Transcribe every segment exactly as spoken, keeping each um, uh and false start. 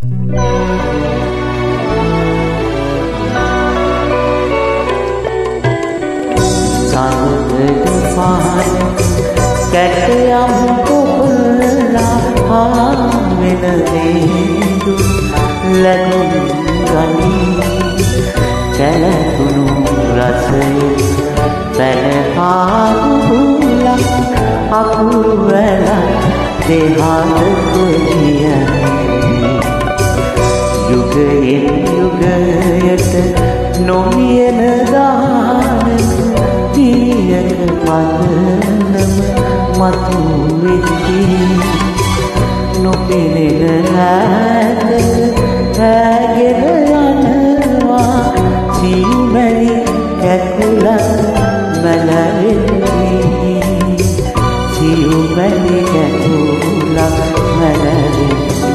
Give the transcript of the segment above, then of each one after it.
කැටයම් කොපලා ආවෙන දේදු ලැබුම් ගනී කැලතුණු රසයෙන් පැනහාමුලක් අකුරු වැලක් දෙහාතක ගියනි යුගයෙන් යුගයට නොමියන දාන පියක පදනම මතු වෙති නොපෙනෙන හැද හැගෙන යනවා සියුමැලි කැකුලක් මැලවෙති සියුමැලි කැකුලක් මැලවෙති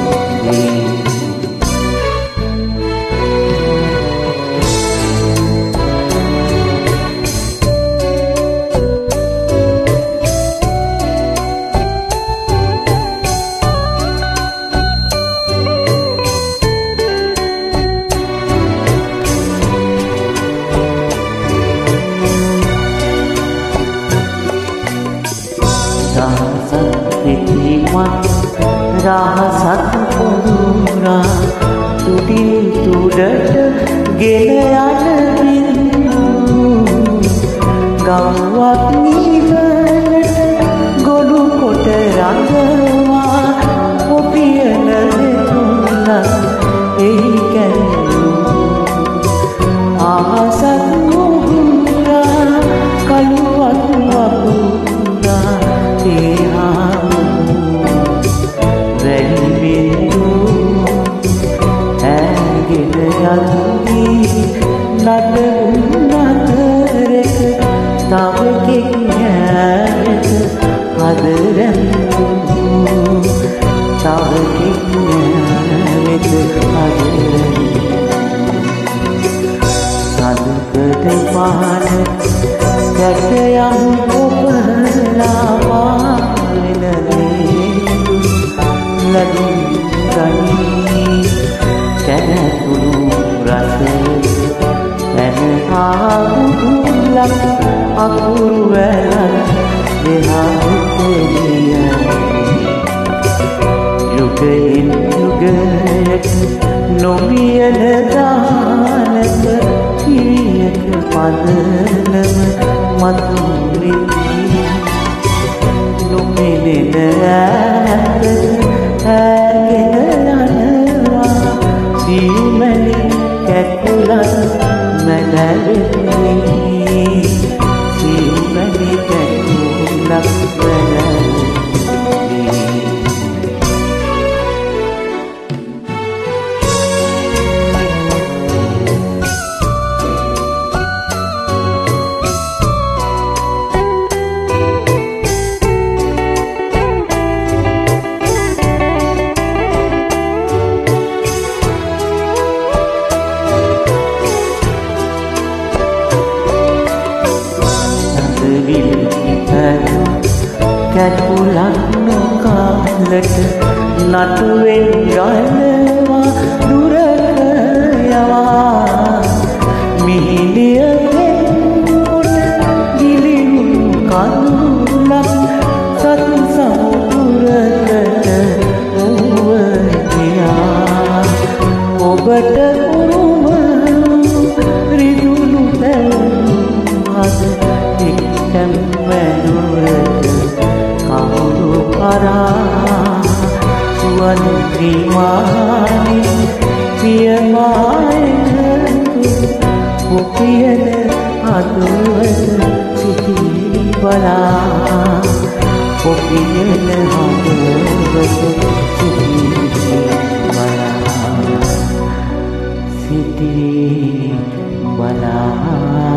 රහසක් පොදුරා තුඩින් තුඩට ගෙන යන බින්දු ගව්වක් නිවනට ගොඩු කොට රඟවා ඔපියන දෙතුලක් එහි කැළු අහසක් මුහුරා කළුවක් වපුරා දේහා නටුම් නතරක තව කෙක්නෑට හදරැඳු තව කෙක්නෑට හදරැඳු සඳකඩ පාන කැටයම් කොපලා පාවෙන දේදු ලැබුම් ගනී කැලතුණු රසයෙන් පැනහාමුලක් අකුරු වැලක් දෙහාතක ගියනි යුගයෙන් යුගයට නොමියන දානක පියක පදනම මතු වෙති නොපෙනෙන ඇත හැගෙන යනවා සියුමැලි කැකුලක් මැලවෙති සියුමැලි කැකුලක් මැලවෙති කැකුලක් නොකාලට නටුවෙන් යනවා දුරට යවා මිහිලිය පෙන්කොට ගිලිහුණු කඳුලක් සතු සමුදුරකට උව ගියා ඔබට උරුම රිදුණු පැවුණු හද එක්තැම් වැදුරට කවුරු කරා සුවන් ත්‍රිමානි පියමායනතු ඔපියන හදවත සිටි බලා ඔපියන හදවත සිටි බලා සිටි බලා